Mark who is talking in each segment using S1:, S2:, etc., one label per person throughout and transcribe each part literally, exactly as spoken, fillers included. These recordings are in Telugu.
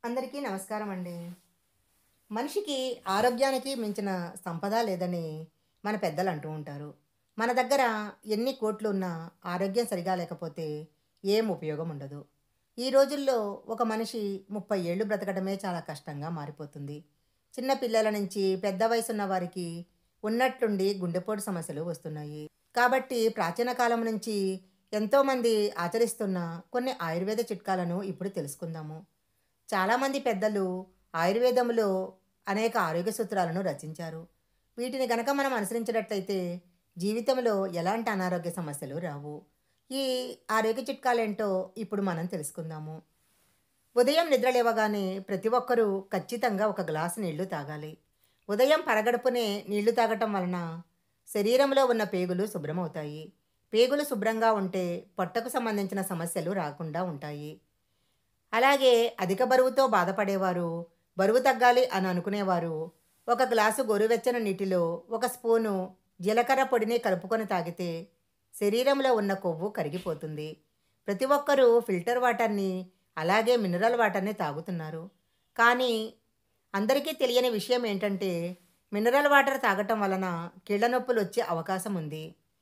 S1: అందరికీ నమస్కారం అండి. మనిషికి ఆరోగ్యానికి మించిన సంపద లేదని మన పెద్దలు అంటూ ఉంటారు. మన దగ్గర ఎన్ని కోట్లున్నా ఆరోగ్యం సరిగా లేకపోతే ఏం ఉపయోగం ఉండదు. ఈ రోజుల్లో ఒక మనిషి ముప్పై ఏళ్ళు బ్రతకడమే చాలా కష్టంగా మారిపోతుంది. చిన్న పిల్లల నుంచి పెద్ద వయసున్న వారికి ఉన్నట్లుండి గుండెపోటు సమస్యలు వస్తున్నాయి. కాబట్టి ప్రాచీన కాలం నుంచి ఎంతోమంది ఆచరిస్తున్న కొన్ని ఆయుర్వేద చిట్కాలను ఇప్పుడు తెలుసుకుందాము. చాలామంది పెద్దలు ఆయుర్వేదంలో అనేక ఆరోగ్య సూత్రాలను రచించారు. వీటిని గనక మనం అనుసరించినట్లయితే జీవితంలో ఎలాంటి అనారోగ్య సమస్యలు రావు. ఈ ఆరోగ్య చిట్కాలేంటో ఇప్పుడు మనం తెలుసుకుందాము. ఉదయం నిద్ర లేవగానే ప్రతి ఒక్కరూ ఖచ్చితంగా ఒక గ్లాసు నీళ్లు తాగాలి. ఉదయం పరగడుపునే నీళ్లు తాగటం వలన శరీరంలో ఉన్న పేగులు శుభ్రమవుతాయి. పేగులు శుభ్రంగా ఉంటే పొట్టకు సంబంధించిన సమస్యలు రాకుండా ఉంటాయి. అలాగే అధిక బరువుతో బాధపడేవారు, బరువు తగ్గాలి అని అనుకునేవారు ఒక గ్లాసు గోరువెచ్చని నీటిలో ఒక స్పూను జీలకర్ర పొడిని కలుపుకొని తాగితే శరీరంలో ఉన్న కొవ్వు కరిగిపోతుంది. ప్రతి ఒక్కరూ ఫిల్టర్ వాటర్ని అలాగే మినరల్ వాటర్ని తాగుతున్నారు. కానీ అందరికీ తెలియని విషయం ఏంటంటే మినరల్ వాటర్ తాగటం వలన కీళ్ళ నొప్పులు వచ్చే అవకాశం ఉంది.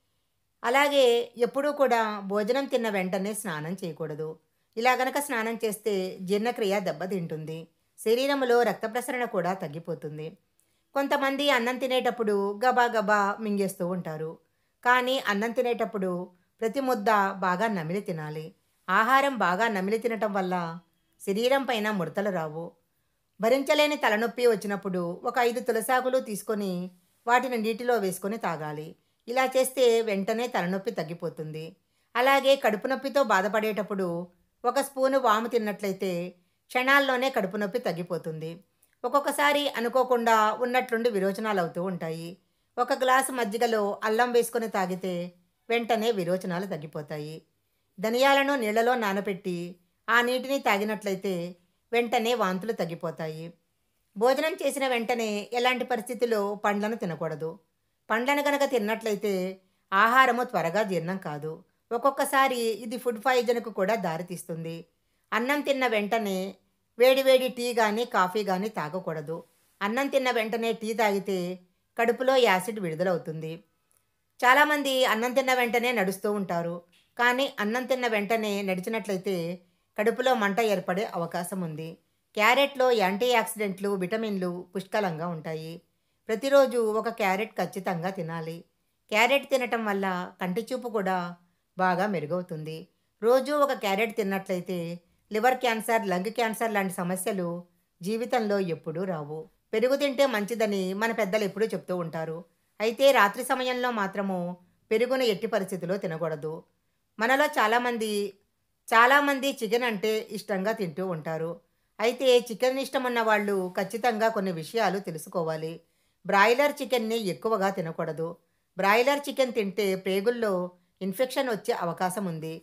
S1: అలాగే ఎప్పుడూ కూడా భోజనం తిన్న వెంటనే స్నానం చేయకూడదు. ఇలా గనక స్నానం చేస్తే జీర్ణక్రియ దెబ్బతింటుంది. శరీరంలో రక్త ప్రసరణ కూడా తగ్గిపోతుంది. కొంతమంది అన్నం తినేటప్పుడు గబా గబా మింగేస్తూ ఉంటారు. కానీ అన్నం తినేటప్పుడు ప్రతి ముద్ద బాగా నమిలి తినాలి. ఆహారం బాగా నమిలి తినటం వల్ల శరీరం పైన ముడతలు రావు. భరించలేని తలనొప్పి వచ్చినప్పుడు ఒక ఐదు తులసాకులు తీసుకొని వాటిని నీటిలో వేసుకొని తాగాలి. ఇలా చేస్తే వెంటనే తలనొప్పి తగ్గిపోతుంది. అలాగే కడుపు నొప్పితో బాధపడేటప్పుడు ఒక స్పూను వాము తిన్నట్లయితే క్షణాల్లోనే కడుపు నొప్పి తగ్గిపోతుంది. ఒక్కొక్కసారి అనుకోకుండా ఉన్నట్లుండి విరోచనాలు అవుతూ ఉంటాయి. ఒక గ్లాసు మజ్జిగలో అల్లం వేసుకొని తాగితే వెంటనే విరోచనాలు తగ్గిపోతాయి. ధనియాలను నీళ్లలో నానబెట్టి ఆ నీటిని తాగినట్లయితే వెంటనే వాంతులు తగ్గిపోతాయి. భోజనం చేసిన వెంటనే ఎలాంటి పరిస్థితుల్లో పండ్లను తినకూడదు. పండ్లను గనక తిన్నట్లయితే ఆహారము త్వరగా జీర్ణం కాదు. ఒక్కొక్కసారి ఇది ఫుడ్ పాయిజన్కు కూడా దారితీస్తుంది. అన్నం తిన్న వెంటనే వేడివేడి టీ కానీ కాఫీ కానీ తాగకూడదు. అన్నం తిన్న వెంటనే టీ తాగితే కడుపులో యాసిడ్ విడుదలవుతుంది. చాలామంది అన్నం తిన్న వెంటనే నడుస్తూ ఉంటారు. కానీ అన్నం తిన్న వెంటనే నడిచినట్లయితే కడుపులో మంట ఏర్పడే అవకాశం ఉంది. క్యారెట్లో యాంటీ ఆక్సిడెంట్లు, విటమిన్లు పుష్కలంగా ఉంటాయి. ప్రతిరోజు ఒక క్యారెట్ ఖచ్చితంగా తినాలి. క్యారెట్ తినటం వల్ల కంటి చూపు కూడా బాగా మెరుగవుతుంది. రోజు ఒక క్యారెట్ తిన్నట్లయితే లివర్ క్యాన్సర్, లంగ్ క్యాన్సర్ లాంటి సమస్యలు జీవితంలో ఎప్పుడూ రావు. పెరుగు తింటే మంచిదని మన పెద్దలు ఎప్పుడూ చెప్తూ ఉంటారు. అయితే రాత్రి సమయంలో మాత్రము పెరుగును ఎట్టి పరిస్థితిలో తినకూడదు. మనలో చాలామంది చాలామంది చికెన్ అంటే ఇష్టంగా తింటూ ఉంటారు. అయితే చికెన్ ఇష్టం ఉన్న వాళ్ళు ఖచ్చితంగా కొన్ని విషయాలు తెలుసుకోవాలి. బ్రాయిలర్ చికెన్ని ఎక్కువగా తినకూడదు. బ్రాయిలర్ చికెన్ తింటే పేగుల్లో ఇన్ఫెక్షన్ వచ్చే అవకాశం ఉంది.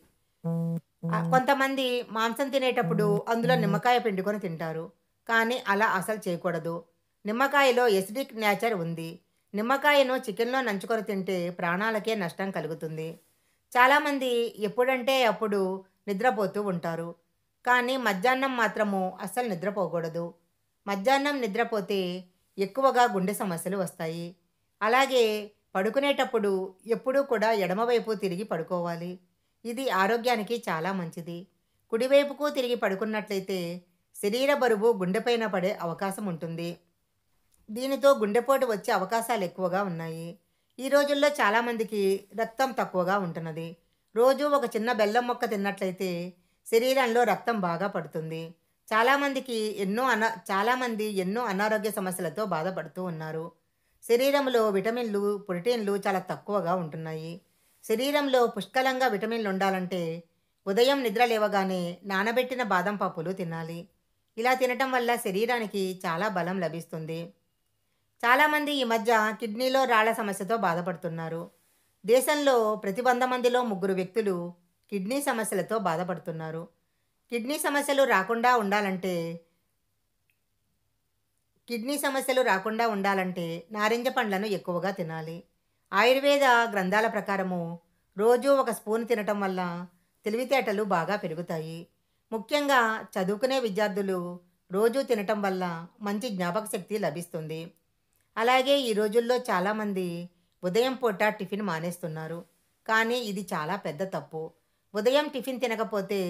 S1: ఆ, కొంతమంది మాంసం తినేటప్పుడు అందులో నిమ్మకాయ పిండుకొని తింటారు. కానీ అలా అసలు చేయకూడదు. నిమ్మకాయలో ఎసిడిక్ నేచర్ ఉంది. నిమ్మకాయను చికెన్లో నంచుకొని తింటే ప్రాణాలకే నష్టం కలుగుతుంది. చాలామంది ఎప్పుడంటే అప్పుడు నిద్రపోతూ ఉంటారు. కానీ మధ్యాహ్నం మాత్రము అస్సలు నిద్రపోకూడదు. మధ్యాహ్నం నిద్రపోతే ఎక్కువగా గుండె సమస్యలు వస్తాయి. అలాగే పడుకునేటప్పుడు ఎప్పుడూ కూడా ఎడమవైపు తిరిగి పడుకోవాలి. ఇది ఆరోగ్యానికి చాలా మంచిది. కుడివైపుకు తిరిగి పడుకున్నట్లయితే శరీర బరువు గుండెపైన పడే అవకాశం ఉంటుంది. దీనితో గుండెపోటు వచ్చే అవకాశాలు ఎక్కువగా ఉన్నాయి. ఈ రోజుల్లో చాలామందికి రక్తం తక్కువగా ఉంటున్నది. రోజు ఒక చిన్న బెల్లం మొక్క తిన్నట్లయితే శరీరంలో రక్తం బాగా పడుతుంది. చాలామందికి ఎన్నో అనా చాలామంది ఎన్నో అనారోగ్య సమస్యలతో బాధపడుతూ ఉన్నారు. శరీరంలో విటమిన్లు, ప్రోటీన్లు చాలా తక్కువగా ఉంటున్నాయి. శరీరంలో పుష్కలంగా విటమిన్లు ఉండాలంటే ఉదయం నిద్ర లేవగానే నానబెట్టిన బాదం పప్పులు తినాలి. ఇలా తినటం వల్ల శరీరానికి చాలా బలం లభిస్తుంది. చాలామంది ఈ మధ్య కిడ్నీలో రాళ్ల సమస్యతో బాధపడుతున్నారు. దేశంలో ప్రతి వంద మందిలో ముగ్గురు వ్యక్తులు కిడ్నీ సమస్యలతో బాధపడుతున్నారు. కిడ్నీ సమస్యలు రాకుండా ఉండాలంటే కిడ్నీ సమస్యలు రాకుండా ఉండాలంటే నారింజ పండ్లను ఎక్కువగా తినాలి. ఆయుర్వేద గ్రంథాల ప్రకారము రోజు ఒక స్పూన్ తినటం వల్ల తెలివితేటలు బాగా పెరుగుతాయి. ముఖ్యంగా చదువుకునే విద్యార్థులు రోజూ తినటం వల్ల మంచి జ్ఞాపక శక్తి లభిస్తుంది. అలాగే ఈ రోజుల్లో చాలామంది ఉదయం పూట టిఫిన్ మానేస్తున్నారు. కానీ ఇది చాలా పెద్ద తప్పు. ఉదయం టిఫిన్ తినకపోతే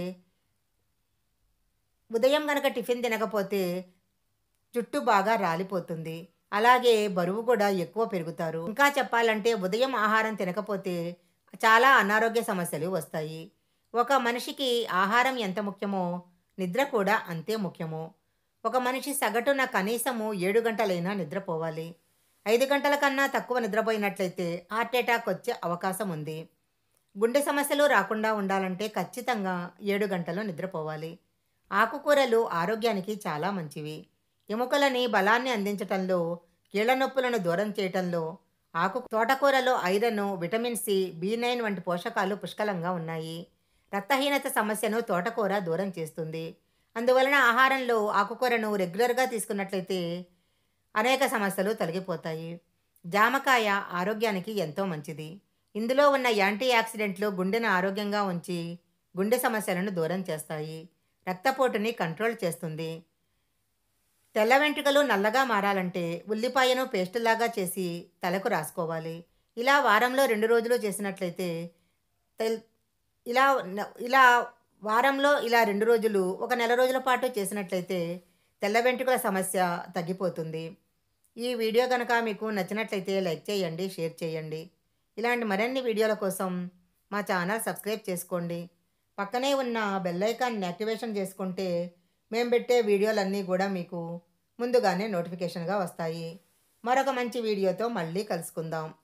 S1: ఉదయం గనక టిఫిన్ తినకపోతే జుట్టు బాగా రాలిపోతుంది. అలాగే బరువు కూడా ఎక్కువ పెరుగుతారు. ఇంకా చెప్పాలంటే ఉదయం ఆహారం తినకపోతే చాలా అనారోగ్య సమస్యలు వస్తాయి. ఒక మనిషికి ఆహారం ఎంత ముఖ్యమో నిద్ర కూడా అంతే ముఖ్యము. ఒక మనిషి సగటున కనీసము ఏడు గంటలైనా నిద్రపోవాలి. ఐదు గంటల కన్నా తక్కువ నిద్రపోయినట్లయితే హార్ట్ అటాక్ వచ్చే అవకాశం ఉంది. గుండె సమస్యలు రాకుండా ఉండాలంటే ఖచ్చితంగా ఏడు గంటలు నిద్రపోవాలి. ఆకుకూరలు ఆరోగ్యానికి చాలా మంచివి. ఎముకలని బలాన్ని అందించటంలో, కీళ్ల నొప్పులను దూరం చేయటంలో ఆకు తోటకూరలో iron, vitamin C, B nine వంటి పోషకాలు పుష్కలంగా ఉన్నాయి. రక్తహీనత సమస్యను తోటకూర దూరం చేస్తుంది. అందువలన ఆహారంలో ఆకుకూరను రెగ్యులర్గా తీసుకున్నట్లయితే అనేక సమస్యలు తొలగిపోతాయి. జామకాయ ఆరోగ్యానికి ఎంతో మంచిది. ఇందులో ఉన్న యాంటీ ఆక్సిడెంట్లు గుండెను ఆరోగ్యంగా ఉంచి గుండె సమస్యలను దూరం చేస్తాయి. రక్తపోటుని కంట్రోల్ చేస్తుంది. తెల్ల వెంట్రుకలు నల్లగా మారాలంటే ఉల్లిపాయను పేస్టులాగా చేసి తలకు రాసుకోవాలి. ఇలా వారంలో రెండు రోజులు చేసినట్లయితే తెల్ ఇలా ఇలా వారంలో ఇలా రెండు రోజులు ఒక నెల రోజుల పాటు చేసినట్లయితే తెల్ల వెంట్రుకల సమస్య తగ్గిపోతుంది. ఈ వీడియో కనుక మీకు నచ్చినట్లయితే లైక్ చేయండి, షేర్ చేయండి. ఇలాంటి మరిన్ని వీడియోల కోసం మా ఛానల్ సబ్స్క్రైబ్ చేసుకోండి. పక్కనే ఉన్న బెల్ ఐకాన్ని యాక్టివేషన్ చేసుకుంటే మేము పెట్టే వీడియోలన్నీ కూడా మీకు ముందుగానే నోటిఫికేషన్గా వస్తాయి. మరొక మంచి వీడియోతో మళ్ళీ కలుసుకుందాం.